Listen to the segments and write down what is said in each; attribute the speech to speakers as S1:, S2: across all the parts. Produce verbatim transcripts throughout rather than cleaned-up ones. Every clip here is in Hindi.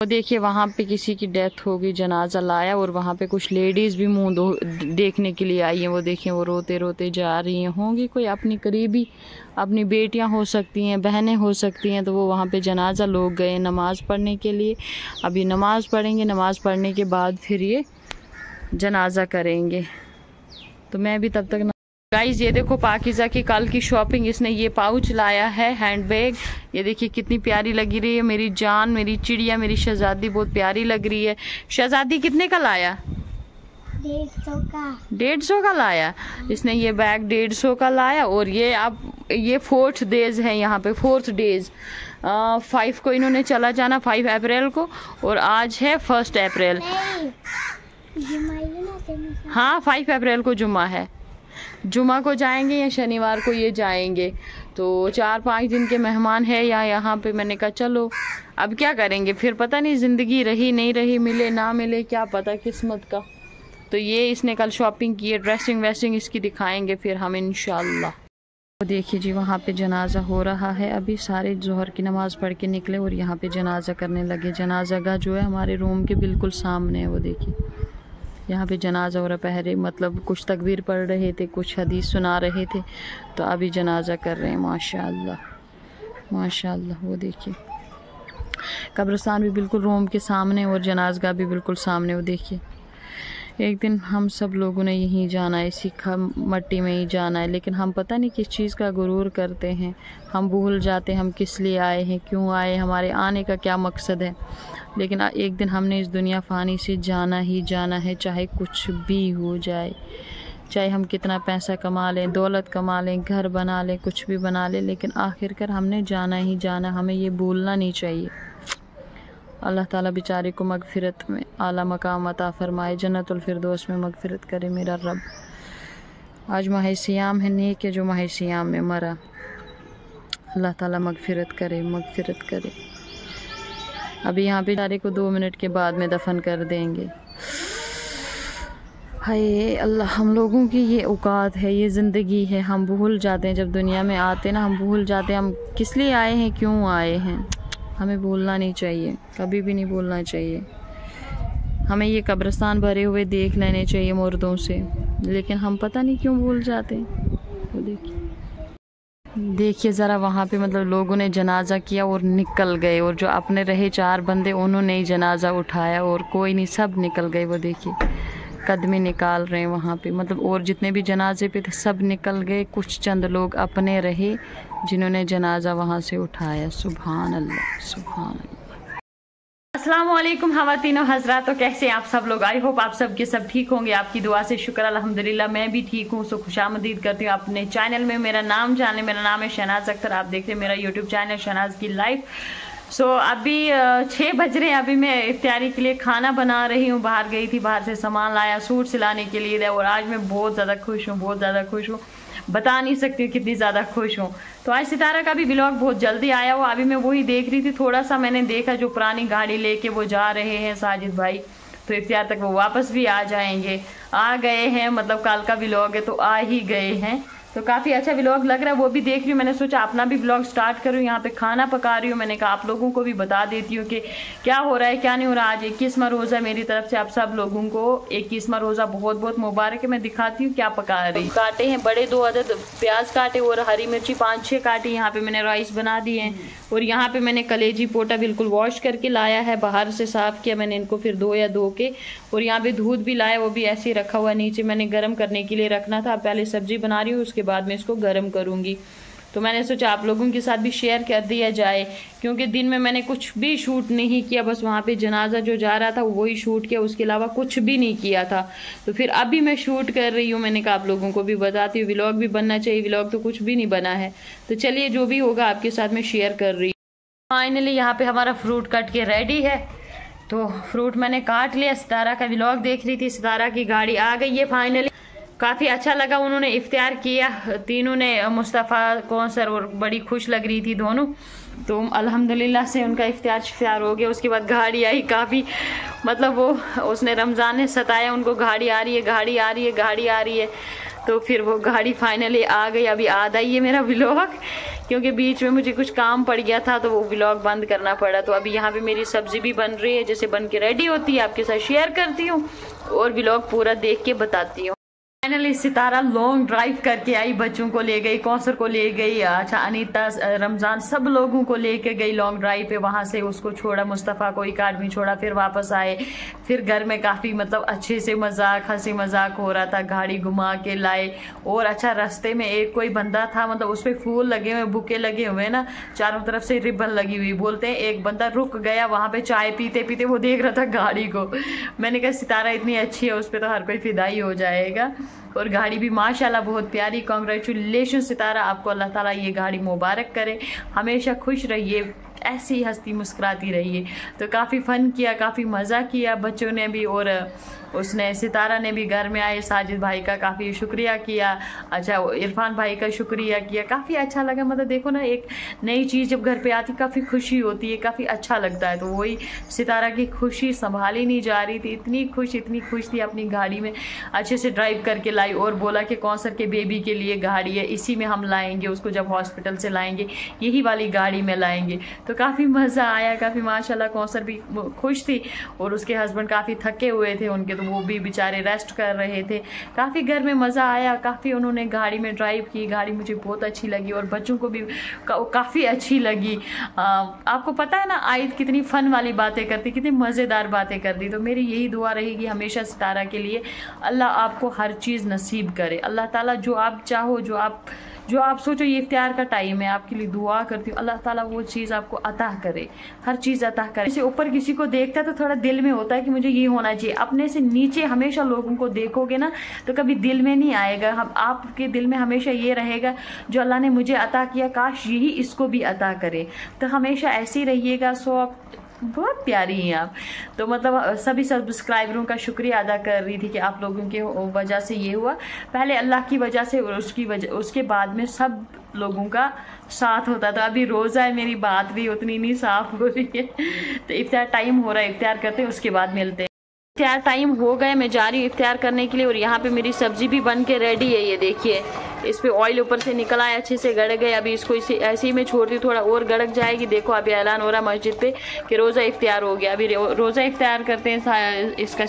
S1: तो देखिए वहाँ पे किसी की डेथ हो गई, जनाजा लाया और वहाँ पे कुछ लेडीज़ भी मुंह दो देखने के लिए आई हैं। वो देखें वो रोते रोते जा रही हैं। होंगी कोई अपनी करीबी, अपनी बेटियाँ हो सकती हैं, बहनें हो सकती हैं। तो वो वहाँ पे जनाजा लोग गए नमाज़ पढ़ने के लिए। अभी नमाज़ पढ़ेंगे, नमाज़ पढ़ने के बाद फिर ये जनाजा करेंगे। तो मैं भी तब तक गाइस ये देखो पाकिज़ा की कल की शॉपिंग, इसने ये पाउच लाया है हैंड बैग। ये देखिए कितनी प्यारी लगी रही है। मेरी जान, मेरी चिड़िया, मेरी शहजादी बहुत प्यारी लग रही है। शहजादी कितने का लाया?
S2: डेढ़ सौ का।
S1: डेढ़ सौ का लाया इसने ये बैग, डेढ़ सौ का लाया। और ये अब ये फोर्थ डेज है यहाँ पे, फोर्थ डेज। फाइव को इन्होंने चला जाना, फाइव अप्रैल को, और आज है फर्स्ट अप्रैल। हाँ फाइव अप्रैल को जुम्मा है। जुमा को जाएंगे या शनिवार को ये जाएंगे। तो चार पाँच दिन के मेहमान है या यहाँ पे। मैंने कहा चलो अब क्या करेंगे, फिर पता नहीं ज़िंदगी रही नहीं रही, मिले ना मिले, क्या पता किस्मत का। तो ये इसने कल शॉपिंग की है, ड्रेसिंग वेसिंग इसकी दिखाएंगे फिर हम इंशाल्लाह। तो देखिए जी वहाँ पे जनाजा हो रहा है। अभी सारे जोहर की नमाज़ पढ़ के निकले और यहाँ पे जनाजा करने लगे। जनाजा गाह जो है हमारे रूम के बिल्कुल सामने है। वो देखिए यहाँ पे जनाजा हो रहा। पहले मतलब कुछ तकबीर पढ़ रहे थे, कुछ हदीस सुना रहे थे, तो अभी जनाजा कर रहे हैं। माशाअल्लाह माशाअल्लाह। वो देखिए कब्रिस्तान भी बिल्कुल रूम के सामने और जनाजगाह भी बिल्कुल सामने। वो देखिए एक दिन हम सब लोगों ने यहीं जाना है, इसी मट्टी में ही जाना है, लेकिन हम पता नहीं किस चीज़ का गुरूर करते हैं। हम भूल जाते हैं हम किस लिए आए हैं, क्यों आए, हमारे आने का क्या मकसद है। लेकिन एक दिन हमने इस दुनिया फ़ानी से जाना ही जाना है, चाहे कुछ भी हो जाए, चाहे हम कितना पैसा कमा लें, दौलत कमा लें, घर बना लें, कुछ भी बना लें, लेकिन आखिरकार हमने जाना ही जाना। हमें ये भूलना नहीं चाहिए। अल्लाह ताला बेचारे को मगफिरत में आला मकाम अता फरमाए, जन्नतुल फिरदौस में मगफिरत करे मेरा रब। आज माह सियाम है, नेक है जो माह सियाम में मरा। अल्लाह ताला मगफिरत करे, मगफिरत करे। अभी यहाँ पे बेचारे को दो मिनट के बाद में दफन कर देंगे। हाय अल्लाह, हम लोगों की ये औकात है, ये ज़िंदगी है। हम भूल जाते हैं जब दुनिया में आते हैं ना, हम भूल जाते हैं हम किस लिए आए हैं, क्यों आए हैं। हमें भूलना नहीं चाहिए, कभी भी नहीं भूलना चाहिए। हमें ये कब्रिस्तान भरे हुए देख लेने चाहिए मुर्दों से, लेकिन हम पता नहीं क्यों भूल जाते हैं। वो देखिए देखिए ज़रा वहाँ पे मतलब लोगों ने जनाजा किया और निकल गए, और जो अपने रहे चार बंदे उन्होंने ही जनाजा उठाया और कोई नहीं, सब निकल गए। वो देखिए कदमें निकाल रहे हैं वहाँ पे, मतलब और जितने भी जनाजे पे थे सब निकल गए। कुछ चंद लोग अपने रहे जिन्होंने जनाजा वहाँ से उठाया। सुभान अल्लाह सुभान अल्लाह। अस्सलाम वालेकुम ख़वातीनो हज़रात, तो कैसे आप सब लोग? आई होप आप सब के सब ठीक होंगे। आपकी दुआ से शुक्र अल्हम्दुलिल्लाह मैं भी ठीक हूँ। सो खुशामदीद करती हूँ अपने चैनल में। मेरा नाम जाने, मेरा नाम है शहनाज अख्तर। आप देख रहे हैं मेरा यूट्यूब चैनल शहनाज की लाइफ। सो so, अभी छः बज रहे हैं। अभी मैं इफ्तारी के लिए खाना बना रही हूँ। बाहर गई थी, बाहर से सामान लाया सूट सिलाने के लिए, और आज मैं बहुत ज़्यादा खुश हूँ, बहुत ज़्यादा खुश हूँ, बता नहीं सकती कितनी ज़्यादा खुश हूँ। तो आज सितारा का भी व्लॉग बहुत जल्दी आया हुआ। अभी मैं वही देख रही थी, थोड़ा सा मैंने देखा जो पुरानी गाड़ी लेके वो जा रहे हैं साजिद भाई, तो इफ्तार तक वो वापस भी आ जाएंगे। आ गए हैं, मतलब कल का व्लॉग है तो आ ही गए हैं। तो काफ़ी अच्छा व्लॉग लग रहा है, वो भी देख रही हूँ। मैंने सोचा अपना भी व्लॉग स्टार्ट करूँ। यहाँ पे खाना पका रही हूँ। मैंने कहा आप लोगों को भी बता देती हूँ कि क्या हो रहा है क्या नहीं हो रहा। आज इक्कीसवां रोज़ा मेरी तरफ से आप सब लोगों को इक्कीसवां रोज़ा बहुत बहुत मुबारक है। मैं दिखाती हूँ क्या पका रही। काटे हैं बड़े दो अदद प्याज काटे और हरी मिर्ची पाँच छः काटी। यहाँ पे मैंने राइस बना दिए हैं, और यहाँ पे मैंने कलेजी पोटा बिल्कुल वॉश करके लाया है, बाहर से साफ़ किया मैंने इनको, फिर धो या धो के। और यहाँ पे दूध भी लाया, वो भी ऐसे ही रखा हुआ नीचे, मैंने गर्म करने के लिए रखना था। पहले सब्जी बना रही हूँ, उसके बाद में इसको गर्म करूँगी। तो मैंने सोचा आप लोगों के साथ भी शेयर कर दिया जाए, क्योंकि दिन में मैंने कुछ भी शूट नहीं किया, बस वहाँ पे जनाजा जो जा रहा था वही शूट किया, उसके अलावा कुछ भी नहीं किया था। तो फिर अभी मैं शूट कर रही हूँ। मैंने कहा आप लोगों को भी बताती हूँ, व्लॉग भी बनना चाहिए। व्लॉग तो कुछ भी नहीं बना है, तो चलिए जो भी होगा आपके साथ में शेयर कर रही हूँ। फाइनली यहाँ पे हमारा फ्रूट कट के रेडी है। तो फ्रूट मैंने काट लिया। सितारा का व्लॉग देख रही थी, सितारा की गाड़ी आ गई है फाइनली। काफ़ी अच्छा लगा, उन्होंने इफ्तार किया तीनों ने, मुस्तफ़ा कौसर, और बड़ी खुश लग रही थी दोनों। तो अल्हम्दुलिल्लाह से उनका इफ्तार शिफ्तार हो गया। उसके बाद गाड़ी आई, काफ़ी मतलब वो उसने रमज़ान ने सताया उनको, गाड़ी आ रही है गाड़ी आ रही है गाड़ी आ रही है। तो फिर वो गाड़ी फाइनली आ गई। अभी आधा ही है मेरा व्लॉग, क्योंकि बीच में मुझे कुछ काम पड़ गया था तो वो व्लॉग बंद करना पड़ा। तो अभी यहाँ पे मेरी सब्जी भी बन रही है, जैसे बन के रेडी होती है आपके साथ शेयर करती हूँ और व्लॉग पूरा देख के बताती हूँ। फाइनली सितारा लॉन्ग ड्राइव करके आई, बच्चों को ले गई, कौसर को ले गई, अच्छा अनीता, रमजान, सब लोगों को लेके गई लॉन्ग ड्राइव पे। वहां से उसको छोड़ा, मुस्तफ़ा को एक आदमी छोड़ा, फिर वापस आए। फिर घर में काफ़ी मतलब अच्छे से मजाक हंसी मजाक हो रहा था, गाड़ी घुमा के लाए। और अच्छा रास्ते में एक कोई बंदा था, मतलब उस पर फूल लगे हुए, बुके लगे हुए ना, चारों तरफ से रिबन लगी हुई। बोलते हैं एक बंदा रुक गया वहां पे चाय पीते पीते, वो देख रहा था गाड़ी को। मैंने कहा सितारा इतनी अच्छी है, उस पर तो हर कोई फिदाई हो जाएगा। और गाड़ी भी माशाल्लाह बहुत प्यारी। कॉन्ग्रेचुलेशन सितारा, आपको अल्लाह ताला ये गाड़ी मुबारक करे, हमेशा खुश रहिए, ऐसी हंसती मुस्कुराती रहिए। तो काफ़ी फ़न किया, काफ़ी मज़ा किया बच्चों ने भी, और उसने सितारा ने भी घर में आए साजिद भाई का काफ़ी शुक्रिया किया, अच्छा इरफान भाई का शुक्रिया किया। काफ़ी अच्छा लगा, मतलब देखो ना एक नई चीज़ जब घर पे आती काफ़ी खुशी होती है, काफ़ी अच्छा लगता है। तो वही सितारा की खुशी संभाली नहीं जा रही थी, इतनी खुश इतनी खुश थी, अपनी गाड़ी में अच्छे से ड्राइव करके लाई। और बोला कि कौसर के बेबी के लिए गाड़ी है, इसी में हम लाएंगे उसको, जब हॉस्पिटल से लाएंगे यही वाली गाड़ी में लाएंगे। तो काफ़ी मज़ा आया, काफ़ी माशाल्लाह कौसर भी खुश थी और उसके हस्बैंड काफ़ी थके हुए थे उनके, वो भी बेचारे रेस्ट कर रहे थे। काफ़ी घर में मज़ा आया, काफ़ी उन्होंने गाड़ी में ड्राइव की, गाड़ी मुझे बहुत अच्छी लगी और बच्चों को भी का, काफ़ी अच्छी लगी। आ, आपको पता है ना आयत कितनी फ़न वाली बातें करती, कितनी मज़ेदार बातें करती। तो मेरी यही दुआ रहेगी हमेशा सितारा के लिए, अल्लाह आपको हर चीज़ नसीब करे, अल्लाह ताला जो आप चाहो, जो आप जो आप सोचो, ये इफ्तियार का टाइम है, आपके लिए दुआ करती हूँ अल्लाह ताला वो चीज़ आपको अता करे, हर चीज़ अता करे। जैसे ऊपर किसी को देखता है तो थोड़ा दिल में होता है कि मुझे ये होना चाहिए, अपने से नीचे हमेशा लोगों को देखोगे ना तो कभी दिल में नहीं आएगा। हम आपके दिल में हमेशा ये रहेगा जो अल्लाह ने मुझे अता किया काश यही इसको भी अता करे। तो हमेशा ऐसे ही रहिएगा। सो आप बहुत प्यारी हैं आप। तो मतलब सभी सब्सक्राइबरों का शुक्रिया अदा कर रही थी कि आप लोगों के वजह से ये हुआ, पहले अल्लाह की वजह से और उसकी वजह उसके बाद में सब लोगों का साथ होता था। अभी रोज़ा है, मेरी बात भी उतनी नहीं साफ हो रही है। तो इफ्तियार टाइम हो रहा है, इफ्तियार करते हैं उसके बाद मिलते हैं। इफ्तियार टाइम हो गया, मैं जा रही हूँ इफ्तियार करने के लिए। और यहाँ पे मेरी सब्जी भी बन के रेडी है, ये देखिए इस पे ऑयल ऊपर से निकल आया, अच्छे से गड़ गए। अभी इसको इसे ऐसे ही मैं छोड़ती हूँ, थोड़ा और गड़क जाएगी। देखो अभी ऐलान हो रहा है मस्जिद पे कि रोज़ा इफ्तियार हो गया। अभी रोज़ा इफ्तियार करते हैं इसका।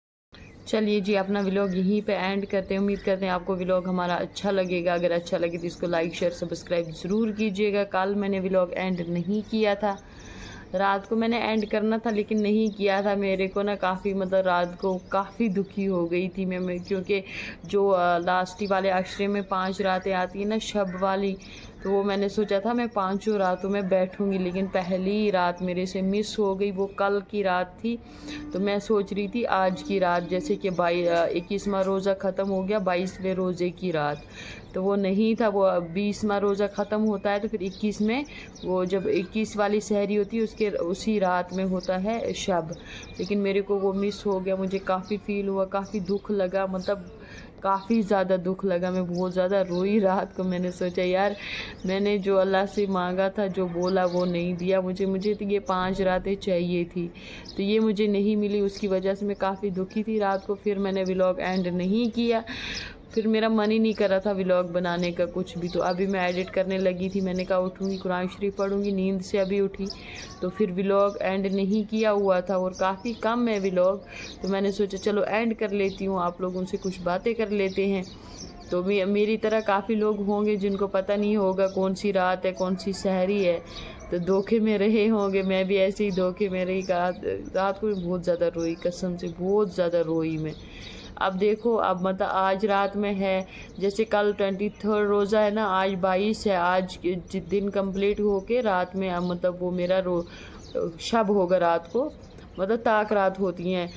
S1: चलिए जी अपना व्लॉग यहीं पे एंड करते हैं। उम्मीद करते हैं आपको व्लॉग हमारा अच्छा लगेगा। अगर अच्छा लगे तो इसको लाइक शेयर सब्सक्राइब ज़रूर कीजिएगा। कल मैंने व्लॉग एंड नहीं किया था, रात को मैंने एंड करना था लेकिन नहीं किया था। मेरे को ना काफ़ी मतलब रात को काफ़ी दुखी हो गई थी मैं, मैं क्योंकि जो लास्ट वाले अशरे में पांच रातें आती है ना शब वाली, तो वो मैंने सोचा था मैं पांचों रातों में बैठूंगी, लेकिन पहली रात मेरे से मिस हो गई। वो कल की रात थी, तो मैं सोच रही थी आज की रात, जैसे कि बाई इक्कीसवां रोज़ा ख़त्म हो गया, बाईसवें रोज़े की रात, तो वो नहीं था। वो बीसवां रोज़ा ख़त्म होता है तो फिर इक्कीस में, वो जब इक्कीस वाली सहरी होती है उसके उसी रात में होता है शब, लेकिन मेरे को वो मिस हो गया। मुझे काफ़ी फील हुआ, काफ़ी दुख लगा, मतलब काफ़ी ज़्यादा दुख लगा। मैं बहुत ज़्यादा रोई रात को। मैंने सोचा यार मैंने जो अल्लाह से मांगा था, जो बोला वो नहीं दिया मुझे। मुझे तो ये पांच रातें चाहिए थी, तो ये मुझे नहीं मिली, उसकी वजह से मैं काफ़ी दुखी थी रात को। फिर मैंने व्लॉग एंड नहीं किया, फिर मेरा मन ही नहीं कर रहा था व्लॉग बनाने का कुछ भी। तो अभी मैं एडिट करने लगी थी, मैंने कहा उठूँगी कुरान शरीफ पढ़ूँगी, नींद से अभी उठी, तो फिर व्लॉग एंड नहीं किया हुआ था और काफ़ी कम है व्लॉग। तो मैंने सोचा चलो एंड कर लेती हूँ, आप लोगों से कुछ बातें कर लेते हैं। तो मे मेरी तरह काफ़ी लोग होंगे जिनको पता नहीं होगा कौन सी रात है कौन सी सहरी है, तो धोखे में रहे होंगे। मैं भी ऐसे ही धोखे में रही। रात को भी बहुत ज़्यादा रोई, कसम से बहुत ज़्यादा रोई मैं। अब देखो अब मतलब आज रात में है, जैसे कल ट्वेंटी थर्ड रोज़ा है ना, आज बाईस है, आज दिन कंप्लीट होके रात में अब मतलब वो मेरा रो शब होगा रात को, मतलब ताक रात होती हैं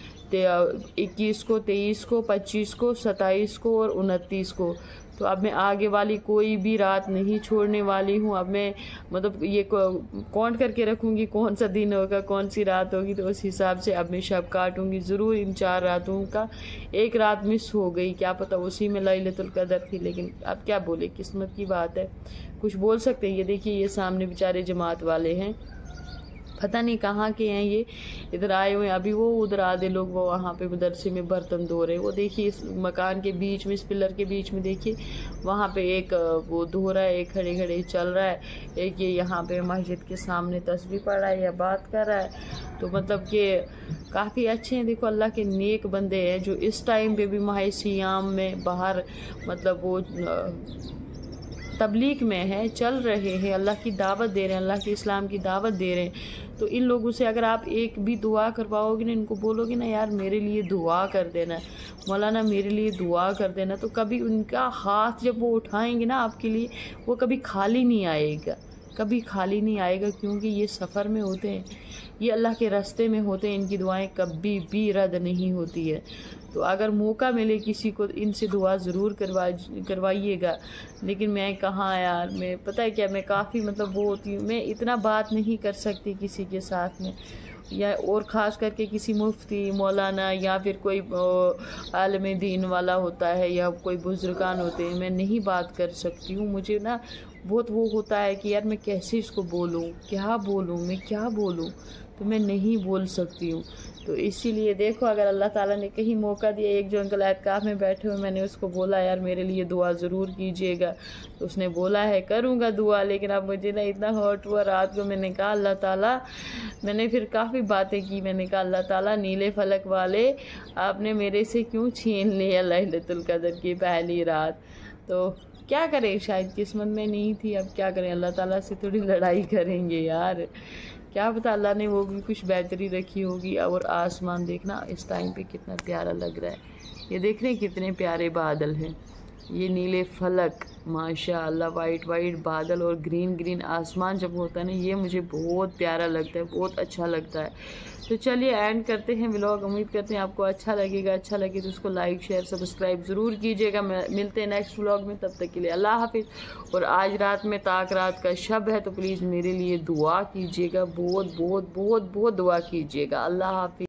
S1: इक्कीस को, तेईस को, पच्चीस को, सत्ताईस को और उनतीस को। तो अब मैं आगे वाली कोई भी रात नहीं छोड़ने वाली हूँ। अब मैं मतलब ये काउंट करके रखूँगी कौन सा दिन होगा कौन सी रात होगी, तो उस हिसाब से अब मैं शब काटूँगी ज़रूर। इन चार रातों का एक रात मिस हो गई, क्या पता उसी में लैलतुल कदर थी, लेकिन अब क्या बोले, किस्मत की बात है, कुछ बोल सकते हैं। ये देखिए ये सामने बेचारे जमात वाले हैं, पता नहीं कहाँ के हैं ये, इधर आए हुए हैं। अभी वो उधर आधे लोग वो वहाँ पे मदरसे में बर्तन धो रहे हैं। वो देखिए इस मकान के बीच में, इस पिलर के बीच में देखिए वहाँ पे एक वो धो रहा है, एक खड़े खड़े चल रहा है, एक ये यहाँ पे मस्जिद के सामने तस्बीह पढ़ रहा है या बात कर रहा है। तो मतलब कि काफ़ी अच्छे हैं। देखो अल्लाह के नेक बंदे हैं जो इस टाइम पे भी माह सियाम में बाहर मतलब वो तबलीग में है, चल रहे हैं, अल्लाह की दावत दे रहे हैं, अल्लाह के इस्लाम की दावत दे रहे हैं। तो इन लोगों से अगर आप एक भी दुआ करवाओगे ना, इनको बोलोगे ना यार मेरे लिए दुआ कर देना, मौलाना मेरे लिए दुआ कर देना, तो कभी उनका हाथ जब वो उठाएंगे ना आपके लिए, वो कभी खाली नहीं आएगा, कभी खाली नहीं आएगा, क्योंकि ये सफ़र में होते हैं, ये अल्लाह के रास्ते में होते हैं, इनकी दुआएं कभी भी रद्द नहीं होती है। तो अगर मौका मिले किसी को इनसे दुआ ज़रूर करवा करवाइएगा। लेकिन मैं कहाँ यार, मैं पता है क्या, मैं काफ़ी मतलब वो होती हूँ, मैं इतना बात नहीं कर सकती किसी के साथ में, या और ख़ास करके किसी मुफ्ती मौलाना या फिर कोई आलम दीन वाला होता है या कोई बुजुर्गान होते हैं, मैं नहीं बात कर सकती हूँ। मुझे ना बहुत वो होता है कि यार मैं कैसे इसको बोलूँ, क्या बोलूँ, मैं क्या बोलूँ, तो मैं नहीं बोल सकती हूँ। तो इसीलिए देखो अगर अल्लाह ताला ने कहीं मौका दिया, एक जो अंकल एतकाफ़ में बैठे हुए, मैंने उसको बोला यार मेरे लिए दुआ ज़रूर कीजिएगा, तो उसने बोला है करूँगा दुआ। लेकिन अब मुझे ना इतना हर्ट हुआ रात को, मैंने कहा अल्लाह ताला, मैंने फिर काफ़ी बातें की, मैंने कहा अल्लाह ताला नीले फलक वाले आपने मेरे से क्यों छीन लिया लैलतुल कदर की पहली रात। तो क्या करें, शायद किस्मत में नहीं थी, अब क्या करें, अल्लाह ताला से थोड़ी लड़ाई करेंगे यार, क्या पता अल्लाह ने वो भी कुछ बेहतरी रखी होगी। और आसमान देखना इस टाइम पे कितना प्यारा लग रहा है, ये देख रहे हैं कितने प्यारे बादल हैं, ये नीले फलक माशाअल्लाह, वाइट वाइट बादल और ग्रीन ग्रीन आसमान जब होता है ना, ये मुझे बहुत प्यारा लगता है, बहुत अच्छा लगता है। तो चलिए एंड करते हैं व्लॉग, उम्मीद करते हैं आपको अच्छा लगेगा, अच्छा लगे तो उसको लाइक शेयर सब्सक्राइब ज़रूर कीजिएगा। मिलते हैं नेक्स्ट व्लॉग में, तब तक के लिए अल्लाह हाफिज़। और आज रात में ताक रात का शब है, तो प्लीज़ मेरे लिए दुआ कीजिएगा, बहुत बहुत बहुत बहुत दुआ कीजिएगा। अल्लाह हाफिज़।